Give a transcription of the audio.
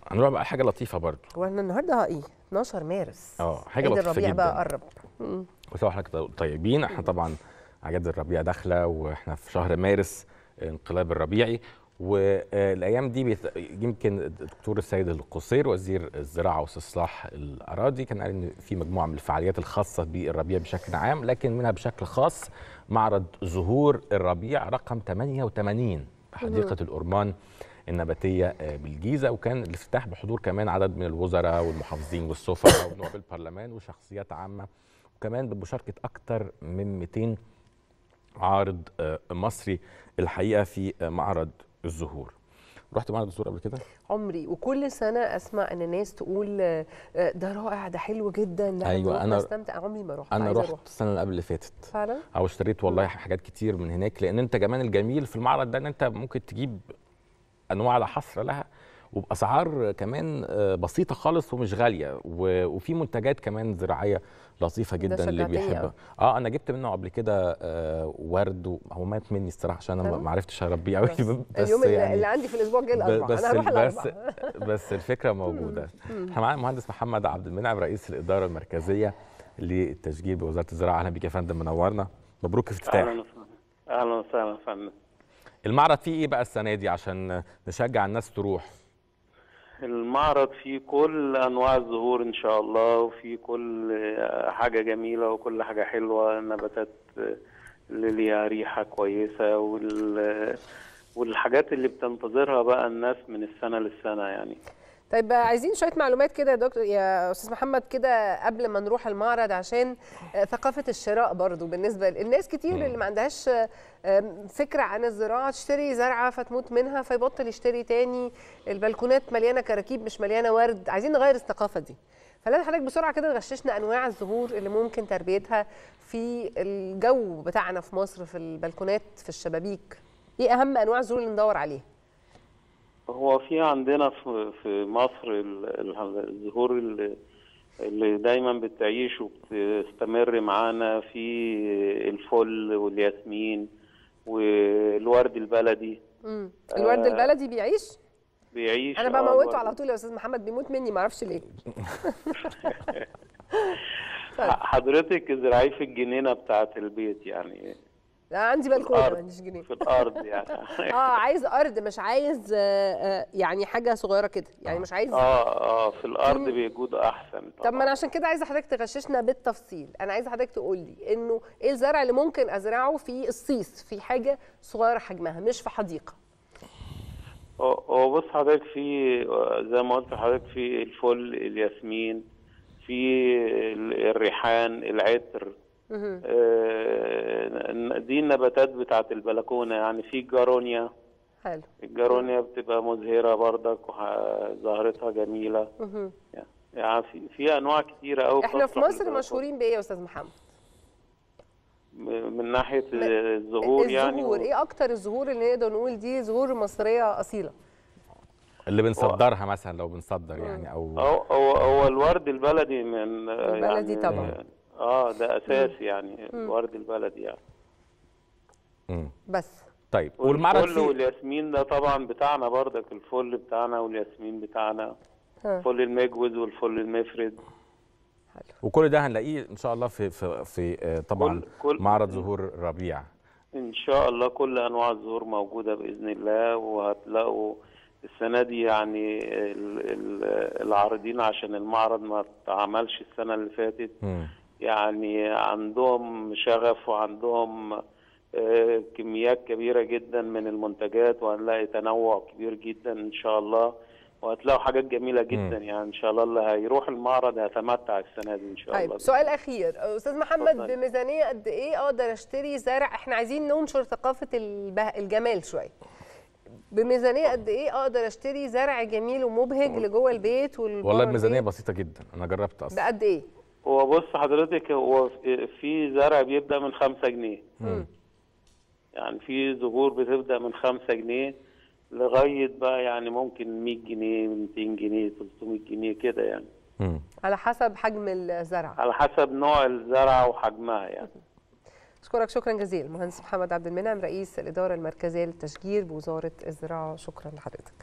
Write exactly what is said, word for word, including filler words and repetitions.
هنروح بقى حاجه لطيفه برضو. واحنا النهارده ايه اتناشر مارس، اه حاجه عيد لطيفه الربيع جدا بقى قرب. وسوا احنا طيبين. احنا طبعا اعياد الربيع داخله واحنا في شهر مارس، انقلاب الربيعي. والايام دي بيت... يمكن الدكتور السيد القصير وزير الزراعه واستصلاح الاراضي كان قال ان في مجموعه من الفعاليات الخاصه بالربيع بشكل عام، لكن منها بشكل خاص معرض زهور الربيع رقم ثمانية وثمانين بحديقه الأورمان النباتيه بالجيزه، وكان الافتتاح بحضور كمان عدد من الوزراء والمحافظين والسفراء ونواب البرلمان وشخصيات عامه، وكمان بمشاركه اكثر من مئتين عارض مصري الحقيقه في معرض الزهور. رحت معرض الزهور قبل كده؟ عمري، وكل سنه اسمع ان الناس تقول ده رائع، ده حلو جدا، لا ايوه انا استمتع. عمري ما رحت. انا رحت السنه اللي قبل اللي فاتت فعلا، او اشتريت والله مم. حاجات كتير من هناك، لان انت كمان الجميل في المعرض ده ان انت ممكن تجيب انواع لا حصر لها وباسعار كمان بسيطه خالص ومش غاليه، وفي منتجات كمان زراعيه لطيفه جدا اللي بيحبها. اه انا جبت منه قبل كده آه ورد، هو مات مني الصراحه عشان انا ما عرفتش اربيه قوي، بس, بس اليوم يعني اللي عندي في الاسبوع الجاي الاربعاء، انا هروح الاربعاء. بس بس الفكره موجوده. احنا معانا المهندس محمد عبد المنعم رئيس الاداره المركزيه للتشجير بوزاره الزراعه. اهلا بيك يا فندم، منورنا، مبروك افتتاح. اهلا وسهلا. اهلا وسهلا يا فندم. المعرض فيه ايه بقى السنه دي عشان نشجع الناس تروح؟ المعرض فيه كل انواع الزهور ان شاء الله، وفيه كل حاجه جميله وكل حاجه حلوه، نباتات اللي ليها ريحه كويسه وال والحاجات اللي بتنتظرها بقى الناس من السنه للسنه يعني. طيب عايزين شويه معلومات كده يا دكتور يا استاذ محمد كده قبل ما نروح المعرض، عشان ثقافه الشراء برضو بالنسبه للناس كتير اللي ما عندهاش فكره عن الزراعه، تشتري زرعه فتموت منها فيبطل يشتري تاني، البلكونات مليانه كراكيب مش مليانه ورد. عايزين نغير الثقافه دي، فلازم حضرتك بسرعه كده تغششنا انواع الزهور اللي ممكن تربيتها في الجو بتاعنا في مصر، في البلكونات في الشبابيك. ايه اهم انواع الزهور اللي ندور عليها؟ هو في عندنا في في مصر الزهور اللي اللي دايما بتعيش وبتستمر معانا، في الفل والياسمين والورد البلدي. امم الورد آه البلدي بيعيش؟ بيعيش. انا بموته على طول يا استاذ محمد، بيموت مني ما اعرفش ليه. حضرتك ازرعيه في الجنينه بتاعه البيت يعني. لا عندي بلكونه ما عنديش جنينه. في الارض يعني. اه عايز ارض، مش عايز آه يعني حاجه صغيره كده يعني، مش عايز. اه اه في الارض بيجود احسن طبعا. طب ما انا عشان كده عايزه حضرتك تغششنا بالتفصيل. انا عايزه حضرتك تقول لي انه ايه الزرع اللي ممكن ازرعه في الصيف في حاجه صغيره حجمها مش في حديقه. هو بص حضرتك، في زي ما قلت لحضرتك في الفل، الياسمين، في الريحان، العطر. آه دي النباتات بتاعت البلكونه يعني. في الجارونيا. حلو. الجارونيا بتبقى مزهره بردك وزهرتها جميله. يعني في في انواع كتيره قوي. احنا في مصر مشهورين بايه يا استاذ محمد؟ من ناحيه الزهور يعني. الزهور ايه اكتر الزهور اللي نقدر نقول دي زهور مصريه اصيله؟ اللي بنصدرها مثلا لو بنصدر يعني او هو هو, هو الورد البلدي من البلدي يعني طبعا. اه ده اساسي مم. يعني مم. الورد البلدي يعني. امم بس طيب والمعرض الفل والياسمين ده طبعا بتاعنا بردك، الفل بتاعنا والياسمين بتاعنا. الفل المجوز والفل المفرد. حلو. وكل ده هنلاقيه ان شاء الله في في, في طبعا كل كل معرض زهور الربيع. ان شاء الله كل انواع الزهور موجوده باذن الله، وهتلاقوا السنه دي يعني العارضين عشان المعرض ما اتعملش السنه اللي فاتت. م. يعني عندهم شغف وعندهم كميات كبيره جدا من المنتجات، وهنلاقي تنوع كبير جدا ان شاء الله، وهتلاقوا حاجات جميله جدا. م. يعني ان شاء الله اللي هيروح المعرض هيتمتع السنه دي ان شاء الله. طيب سؤال اخير استاذ محمد، بميزانيه قد ايه اقدر اشتري زرع؟ احنا عايزين ننشر ثقافه الجمال شويه. بميزانيه قد ايه اقدر اشتري زرع جميل ومبهج لجوه البيت والبره؟ والله بميزانيه بسيطه جدا، انا جربت اصلا. بقد ايه؟ هو بص حضرتك، هو في زرع بيبدا من خمسة جنيه. امم يعني في زهور بتبدا من خمسة جنيه لغايه بقى يعني ممكن مية جنيه، ميتين جنيه، تلتمية جنيه كده يعني. امم على حسب حجم الزرع. على حسب نوع الزرع وحجمها يعني. أشكرك شكرا جزيلا المهندس محمد عبد المنعم رئيس الإدارة المركزية للتشجير بوزارة الزراعة. شكرا لحضرتك.